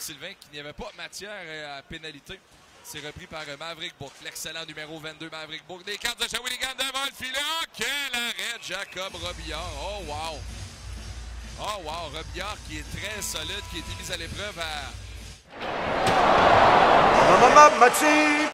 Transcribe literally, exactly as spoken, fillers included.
Sylvain qu'il n'y avait pas matière à pénalité. C'est repris par Maverick Bourque, l'excellent numéro vingt-deux Maverick Bourque. Des cartes de Shawinigan devant le filet. Oh, quel arrêt de Jacob Robillard. Oh, wow. Oh, wow. Robillard qui est très solide, qui a été mis à l'épreuve à... Maman, Mathieu!